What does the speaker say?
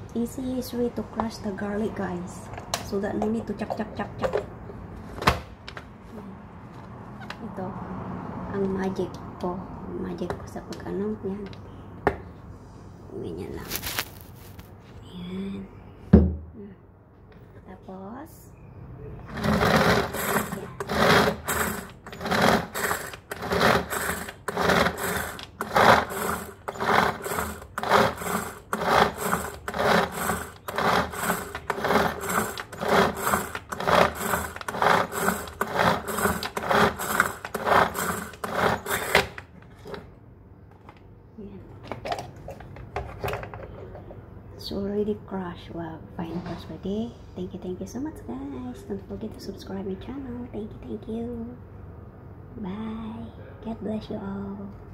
Easiest way to crush the garlic, guys, so that no need to chop. Ito ang magic ko sa pag-ano yan. Ganyan lang. Ayan. Tapos it's already crushed. Wow, fine crush ready. Thank you so much, guys. Don't forget to subscribe my channel. Thank you. Bye. God bless you all.